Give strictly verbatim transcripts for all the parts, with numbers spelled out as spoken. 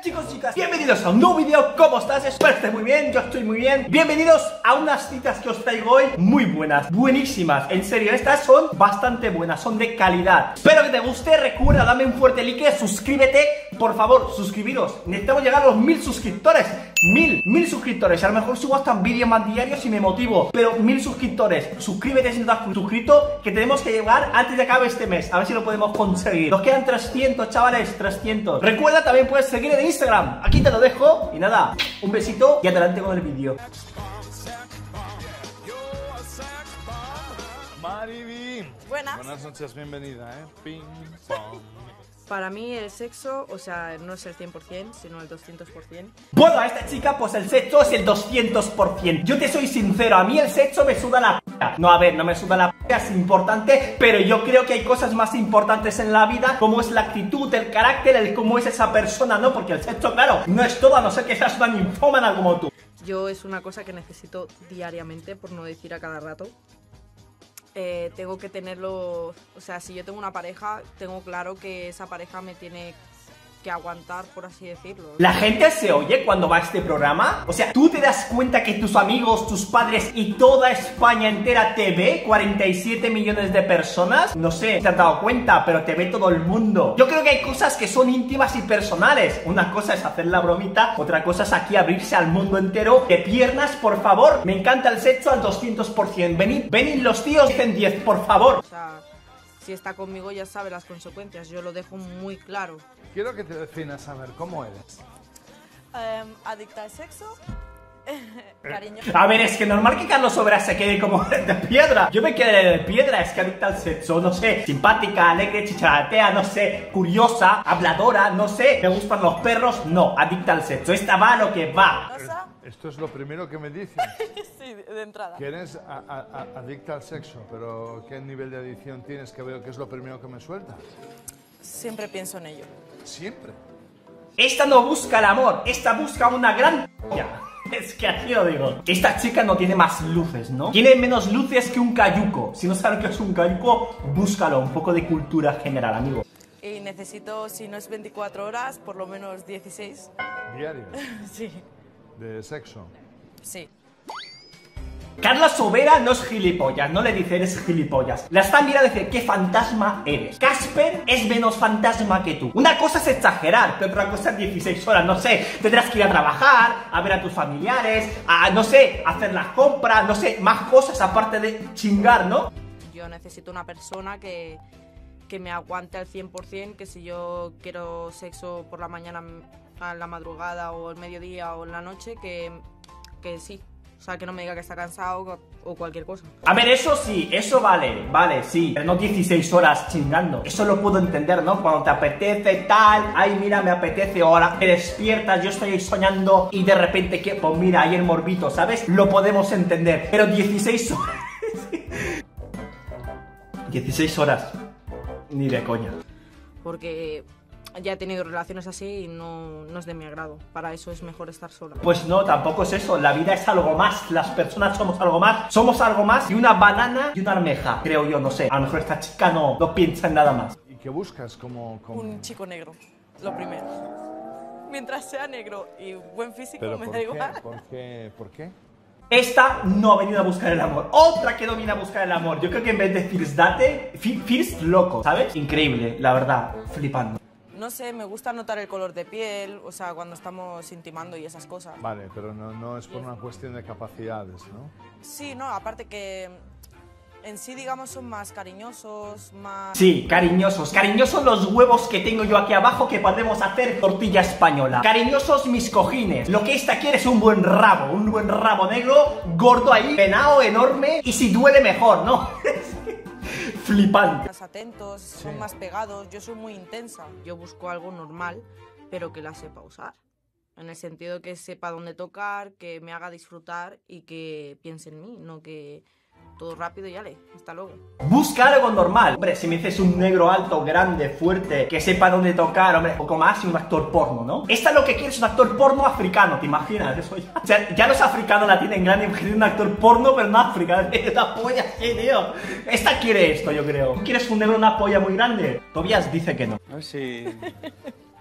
chicos, chicas, bienvenidos a un nuevo vídeo. ¿Cómo estás? Espero que estés muy bien, yo estoy muy bien. Bienvenidos a unas citas que os traigo hoy muy buenas, buenísimas. En serio, estas son bastante buenas, son de calidad. Espero que te guste, recuerda, dame un fuerte like, suscríbete. Por favor, suscribiros. Necesitamos llegar a los mil suscriptores. Mil, mil suscriptores. A lo mejor subo hasta un vídeo más diario si me motivo. Pero mil suscriptores. Suscríbete si no te has suscrito, que tenemos que llegar antes de que acabe este mes. A ver si lo podemos conseguir. Nos quedan trescientos, chavales, trescientos. Recuerda, también puedes seguir en Instagram. Aquí te lo dejo. Y nada, un besito y adelante con el vídeo. Mariby. Buenas. Buenas noches, bienvenida, ¿eh? Ping pong. Para mí el sexo, o sea, no es el cien por cien, sino el doscientos por cien. Bueno, a esta chica pues el sexo es el doscientos por cien. Yo te soy sincero, a mí el sexo me suda la p***. No, a ver, no me suda la p***, es importante, pero yo creo que hay cosas más importantes en la vida, como es la actitud, el carácter, el cómo es esa persona, ¿no? Porque el sexo, claro, no es todo, a no ser que seas una ninfómana como tú. Yo es una cosa que necesito diariamente, por no decir a cada rato. Eh, tengo que tenerlo, o sea, si yo tengo una pareja, tengo claro que esa pareja me tiene que aguantar, por así decirlo. ¿La gente se oye cuando va a este programa? O sea, ¿tú te das cuenta que tus amigos, tus padres y toda España entera te ve? ¿cuarenta y siete millones de personas? No sé, te has dado cuenta, pero te ve todo el mundo. Yo creo que hay cosas que son íntimas y personales. Una cosa es hacer la bromita, otra cosa es aquí abrirse al mundo entero. De piernas, por favor. Me encanta el sexo al doscientos por cien. Venid, venid los tíos, dicen diez, por favor. O sea, si está conmigo ya sabe las consecuencias, yo lo dejo muy claro. Quiero que te definas, a ver, ¿cómo eres? Um, adicta al sexo, cariño. A ver, es que normal que Carlos Sobera se quede como de piedra. Yo me quedé de piedra, es que adicta al sexo, no sé, simpática, alegre, chicharatea, no sé, curiosa, habladora, no sé, me gustan los perros, no, adicta al sexo. Esta va a lo que va. Rosa, Esto es lo primero que me dices, sí, de entrada. que eres a- a- a- adicta al sexo, pero ¿qué nivel de adicción tienes? Que veo que es lo primero que me sueltas. Siempre pienso en ello. Siempre. Esta no busca el amor, esta busca una gran polla. Es que así lo digo. Esta chica no tiene más luces, ¿no? Tiene menos luces que un cayuco. Si no sabes qué es un cayuco, búscalo. Un poco de cultura general, amigo. Y necesito, si no es veinticuatro horas, por lo menos dieciséis. Diario. Sí, De sexo. sí. Carla Sobera no es gilipollas, no le dice eres gilipollas. La está mirando y dice, ¿qué fantasma eres? Casper es menos fantasma que tú. Una cosa es exagerar, pero otra cosa es dieciséis horas, no sé. Tendrás que ir a trabajar, a ver a tus familiares, a, no sé, hacer las compras, no sé, más cosas aparte de chingar, ¿no? Yo necesito una persona que, que me aguante al cien por cien, que si yo quiero sexo por la mañana, a la madrugada o el mediodía o en la noche, que, que sí. O sea, que no me diga que está cansado o cualquier cosa. A ver, eso sí, eso vale, vale, sí, pero no dieciséis horas chingando. Eso lo puedo entender, ¿no? Cuando te apetece tal, ay, mira, me apetece, ahora te despiertas, yo estoy ahí soñando y de repente, que, pues mira, hay el morbito, ¿sabes? Lo podemos entender, pero dieciséis horas... dieciséis horas, ni de coña. Porque ya he tenido relaciones así y no, no es de mi agrado. Para eso es mejor estar sola. Pues no, tampoco es eso, la vida es algo más, las personas somos algo más, somos algo más y una banana y una almeja, creo yo, no sé, a lo mejor esta chica no, no piensa en nada más. ¿Y qué buscas como...? como... Un chico negro, lo primero. Mientras sea negro y buen físico, ¿Pero me por da qué? igual. ¿Por qué? ¿Por qué? Esta no ha venido a buscar el amor. Otra que no viene a buscar el amor. Yo creo que en vez de First Date, fi- First Loco, ¿sabes? Increíble, la verdad, flipando. No sé, me gusta notar el color de piel, o sea, cuando estamos intimando y esas cosas. Vale, pero no, no es por una cuestión de capacidades, ¿no? Sí, no, aparte que en sí, digamos, son más cariñosos, más... Sí, cariñosos, cariñosos los huevos que tengo yo aquí abajo que podemos hacer tortilla española. Cariñosos mis cojines. Lo que esta quiere es un buen rabo, un buen rabo negro, gordo ahí, penao, enorme y si duele mejor, ¿no? Flipante. Más atentos, son más pegados, yo soy muy intensa. Yo busco algo normal, pero que la sepa usar. En el sentido que sepa dónde tocar, que me haga disfrutar y que piense en mí, no que todo rápido y ale, hasta luego. Busca algo normal. Hombre, si me dices un negro alto, grande, fuerte, que sepa dónde tocar, hombre, poco más y un actor porno, ¿no? Esta lo que quiere es un actor porno africano, ¿te imaginas? Eso ya... O sea, ya los africanos la tienen grande, quieren un actor porno, pero no África. Esta polla, sí, tío. Esta quiere esto, yo creo. ¿Quieres un negro una polla muy grande? Tobias dice que no. A ver si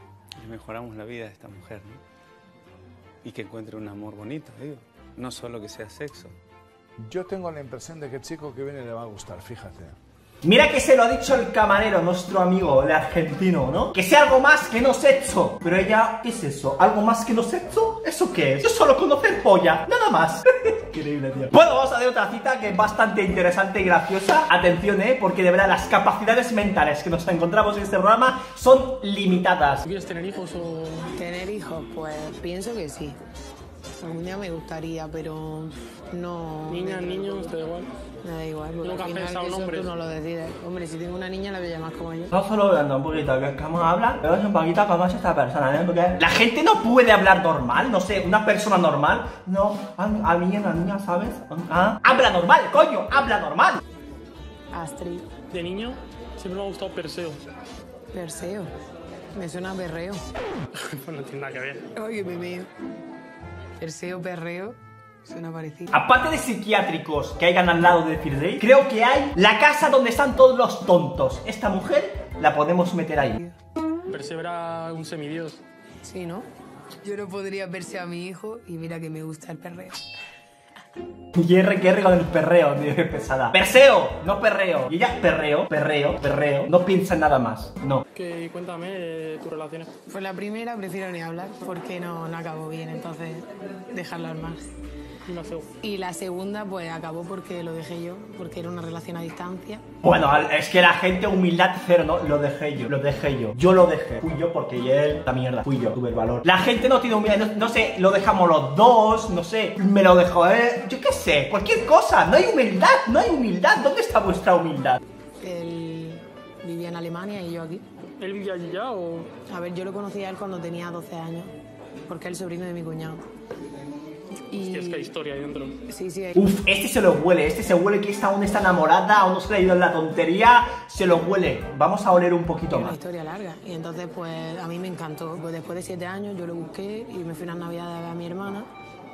mejoramos la vida de esta mujer, ¿no? Y que encuentre un amor bonito, digo. No solo que sea sexo. Yo tengo la impresión de que el chico que viene le va a gustar, fíjate. Mira que se lo ha dicho el camarero, nuestro amigo, el argentino, ¿no? Que sea algo más que no sexo. Pero ella, ¿qué es eso? ¿Algo más que no sexo? ¿Eso qué es? Yo solo conocer polla, nada más. Increíble, tío. Bueno, vamos a ver otra cita que es bastante interesante y graciosa. Atención, ¿eh? Porque de verdad las capacidades mentales que nos encontramos en este programa son limitadas. ¿Quieres tener hijos o...? Tener hijos, pues pienso que sí. Algún día me gustaría, pero no... Niñas, niños, te da igual. Me da igual, porque Nunca al has final pensado eso nombres. tú no lo decides. Hombre, si tengo una niña la voy a llamar como yo. No solo hablando un poquito que cómo habla, pero es un poquito cómo es esta persona, ¿eh? Porque la gente no puede hablar normal, no sé, una persona normal. No, a, a mí una niña, ¿sabes? ¿Ah? Habla normal, coño, habla normal. Astrid. De niño siempre me ha gustado Perseo. Perseo. Me suena a perreo. Pues no tiene nada que ver. Oye, me mío. Perseo, perreo. Suena parecido. Aparte de psiquiátricos que hayan al lado de Firday, creo que hay la casa donde están todos los tontos. Esta mujer la podemos meter ahí. Perseo era un semidios. Sí, ¿no? Yo no podría verse a mi hijo y mira que me gusta el perreo. Y R que R con el perreo, tío, qué pesada. Perseo, no perreo. Y ella, perreo, perreo, perreo. No piensa en nada más, no. Que cuéntame eh, tus relaciones. Pues la primera prefiero ni hablar porque no, no acabó bien, entonces dejarla al mar. Y una segunda. Y la segunda pues acabó porque lo dejé yo, porque era una relación a distancia. Bueno, es que la gente humildad cero, ¿no? Lo dejé yo, lo dejé yo. Yo lo dejé. Fui yo porque él, la mierda, fui yo, tuve el valor. La gente no tiene humildad, no, no sé, lo dejamos los dos, no sé, me lo dejó él, yo qué sé, cualquier cosa. No hay humildad, no hay humildad. ¿Dónde está vuestra humildad? Él vivía en Alemania y yo aquí. ¿Él vivía allí ya o...? A ver, yo lo conocí a él cuando tenía doce años, porque es el sobrino de mi cuñado. Y... Hostia, es que hay historia ahí dentro. Sí, sí. Hay... Uf, este se lo huele, este se huele que esta aún está enamorada, aún no se le ha ido en la tontería, se lo huele. Vamos a oler un poquito Una más. historia larga. Y entonces, pues, a mí me encantó. Pues después de siete años yo lo busqué y me fui unas navidades a ver a mi hermana.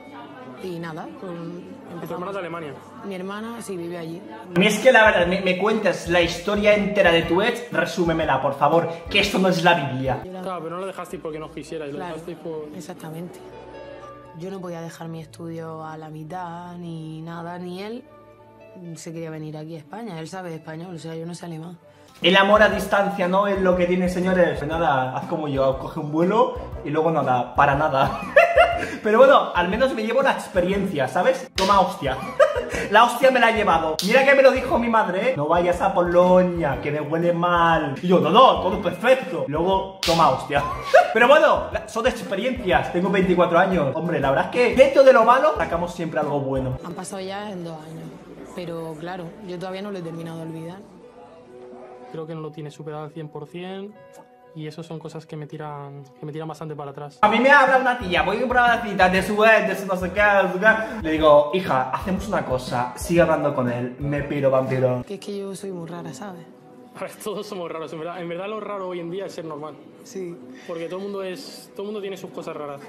Y nada, pues empezamos. ¿Tu hermana es de Alemania? Mi hermana sí vive allí. A mí es que la verdad, me, me cuentas la historia entera de tu ex, resúmemela, por favor, que esto no es la Biblia. Claro, pero no lo dejasteis porque no quisierais, lo Claro, dejasteis por... exactamente. Yo no podía dejar mi estudio a la mitad, ni nada, ni él se quería venir aquí a España. Él sabe español, o sea, yo no sé alemán. El amor a distancia no es lo que tiene, señores. Pues nada, haz como yo, coge un vuelo y luego nada, para nada. Pero bueno, al menos me llevo la experiencia, ¿sabes? Toma hostia. La hostia me la he llevado. Mira que me lo dijo mi madre, ¿eh? No vayas a Polonia, que me huele mal. Y yo, no, no, todo perfecto. Luego, toma hostia. Pero bueno, son experiencias. Tengo veinticuatro años. Hombre, la verdad es que dentro de lo malo sacamos siempre algo bueno. Han pasado ya en dos años. Pero claro, yo todavía no lo he terminado de olvidar. Creo que no lo tiene superado al cien por cien y eso son cosas que me tiran que me tiran bastante para atrás. A mí me habla una tía, voy a comprar una cita de su ex, de su no sé qué, de su qué. Le digo, hija, hacemos una cosa, sigue hablando con él, me piro, vampiro. Que es que yo soy muy rara, ¿sabes? A ver, todos somos raros, en verdad. En verdad lo raro hoy en día es ser normal. Sí. Porque todo el mundo es. Todo el mundo tiene sus cosas raras.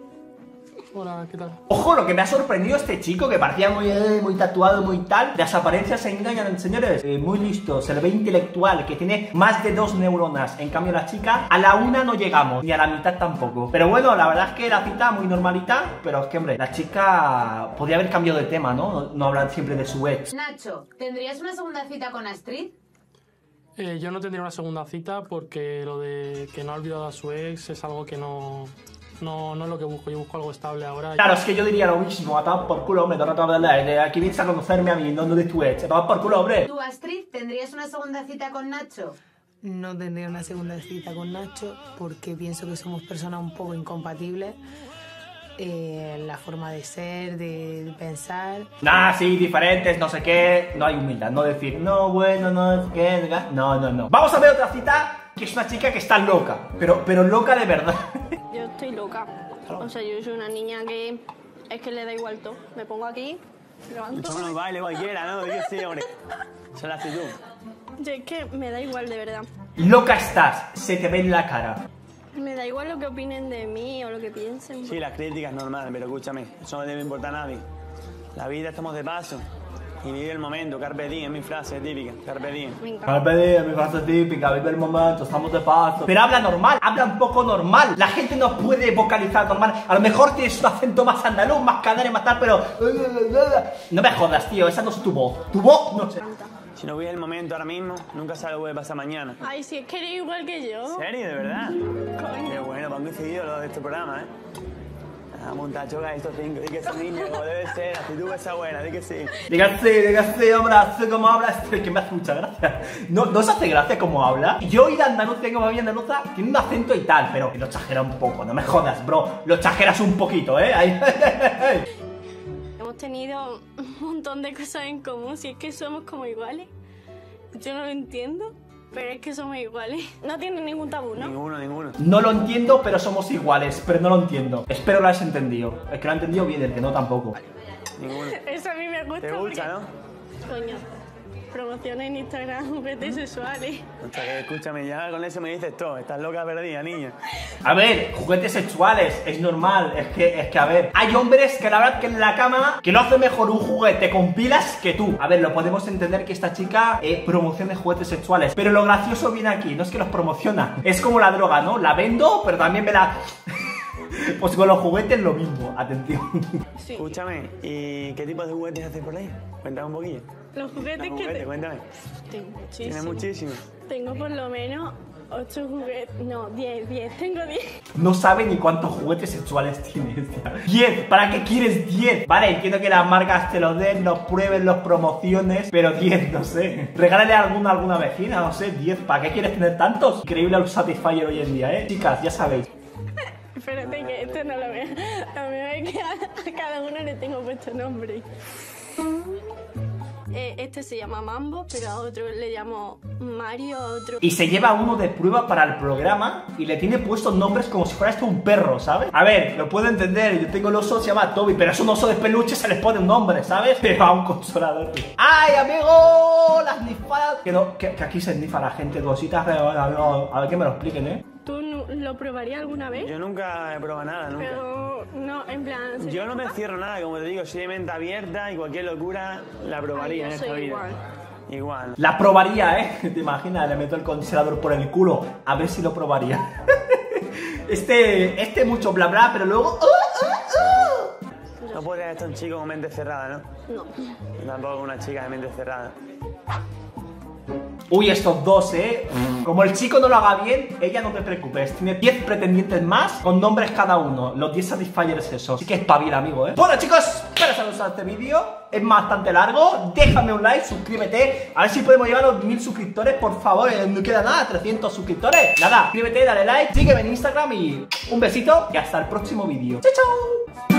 Hola, ¿qué tal? Ojo, lo que me ha sorprendido este chico, que parecía muy, eh, muy tatuado, muy tal. Las apariencias se engañan, señores. Eh, muy listo, se le ve intelectual, que tiene más de dos neuronas. En cambio, la chica, a la una no llegamos, ni a la mitad tampoco. Pero bueno, la verdad es que la cita muy normalita. Pero es que, hombre, la chica podría haber cambiado de tema, ¿no? No, no hablan siempre de su ex. Nacho, ¿tendrías una segunda cita con Astrid? Eh, yo no tendría una segunda cita porque lo de que no ha olvidado a su ex es algo que no... No, no es lo que busco, yo busco algo estable ahora. Claro, es que yo diría lo mismo, a tomar por culo, hombre, no te de aquí vienes a conocerme a mí, no de tu ex, a tomar por culo, hombre. ¿Tú, Astrid, tendrías una segunda cita con Nacho? No tendría una segunda cita con Nacho porque pienso que somos personas un poco incompatibles. Eh, la forma de ser, de pensar. Nah, sí, diferentes, no sé qué. No hay humildad, no decir, no, bueno, no es que. No, no, no. Vamos a ver otra cita, que es una chica que está loca, pero, pero loca de verdad. Yo estoy loca. O sea, yo soy una niña que es que le da igual todo. Me pongo aquí, levanto. Eso no baile cualquiera, ¿no? Yo sí, hombre. Esa es la actitud. Yo es que me da igual, de verdad. Loca estás, se te ve en la cara. Me da igual lo que opinen de mí o lo que piensen. Sí, las críticas es normal, pero escúchame, eso no debe importar a nadie. La vida estamos de paso. Y vive el momento, carpe diem, es mi frase típica, carpe diem. Carpe diem, mi frase típica, vive el momento, estamos de paso. Pero habla normal, habla un poco normal. La gente no puede vocalizar normal. A lo mejor tienes un acento más andaluz, más canario, más tal, pero... No me jodas, tío, esa no es tu voz. Tu voz, no sé. Si no vive el momento ahora mismo, nunca sabes lo que puede pasar mañana. Ay, si es que eres igual que yo. ¿En serio? ¿De verdad? Coño. Qué bueno, para un decidido lo de este programa, ¿eh? Ah, montachoca estos cinco, di que sí, niño, como debe ser, actitud esa buena, di que sí. Diga sí, diga sí, hombre, así como habla, es que me hace mucha gracia. No, no se hace gracia como habla. Yo y la andaluza, tengo familia andaluza, tiene un acento y tal, pero lo exagera un poco, no me jodas, bro. Lo exageras un poquito, ¿eh? Ahí. Hemos tenido un montón de cosas en común, si es que somos como iguales. Yo no lo entiendo, pero es que somos iguales. No tiene ningún tabú, ¿no? Ninguno, ninguno. No lo entiendo, pero somos iguales, pero no lo entiendo. Espero lo hayas entendido. El que lo ha entendido bien, el que no tampoco. Ninguno. Eso a mí me gusta. ¿Te gusta, porque... no? Coño, promociones en Instagram, juguetes sexuales. O sea, que escúchame, ya con eso me dices todo. Estás loca perdida, niña. A ver, juguetes sexuales, es normal. Es que, es que, a ver, hay hombres que la verdad que en la cama que no hace mejor un juguete con pilas que tú. A ver, lo podemos entender que esta chica eh, promocione juguetes sexuales. Pero lo gracioso viene aquí, no es que los promociona. Es como la droga, ¿no? La vendo, pero también me la... Pues con los juguetes lo mismo, atención. Sí. Escúchame, ¿y qué tipo de juguetes haces por ahí? Cuéntame un poquillo. Los juguetes Los que juguetes, te... cuéntame. Tengo muchísimos. Tienes muchísimos. Tengo por lo menos ocho juguetes. No, diez, diez. Tengo diez. No sabe ni cuántos juguetes sexuales tienes. diez, ¿para qué quieres diez? Vale, entiendo que las marcas te los den, los prueben, los promociones, pero diez, no sé. Regálale a alguna, a alguna vecina, no sé, diez. ¿Para qué quieres tener tantos? Increíble el Satisfyer hoy en día, ¿eh? Chicas, ya sabéis. Espérate que este no lo veo. A mí es que a cada uno le tengo puesto nombre. Eh, este se llama Mambo, pero a otro le llamo Mario, a otro... Y se lleva uno de prueba para el programa y le tiene puestos nombres como si fuera esto un perro, ¿sabes? A ver, lo puedo entender, yo tengo el oso, se llama Toby, pero es un oso de peluche, se les pone un nombre, ¿sabes? Pero a un consolador. ¡Ay, amigo! Las nifadas... Que, no, que, que aquí se nifa la gente, cositas, pero bueno, amigo, a ver que me lo expliquen, ¿eh? ¿Tú no, lo probarías alguna vez? Yo nunca he probado nada, nunca. Pero no, en plan... Yo no me cierro nada, como te digo, soy de mente abierta y cualquier locura la probaría Ay, yo en esta soy vida. igual. Igual. La probaría, ¿eh? ¿Te imaginas? Le meto el congelador por el culo. A ver si lo probaría. Este, este mucho bla bla, pero luego... ¡Uh, uh, uh! No podría estar un chico con mente cerrada, ¿no? No. Y tampoco una chica de mente cerrada. Uy, estos dos, ¿eh? Como el chico no lo haga bien, ella no te preocupes. Tiene diez pretendientes más con nombres cada uno. Los diez Satisfyers esos. Así que espabila, amigo, ¿eh? Bueno, chicos, espero que os haya gustado este vídeo. Es bastante largo. Déjame un like, suscríbete. A ver si podemos llegar a los mil suscriptores, por favor. No queda nada, trescientos suscriptores. Nada, suscríbete, dale like, sígueme en Instagram y un besito. Y hasta el próximo vídeo. ¡Chao, chao!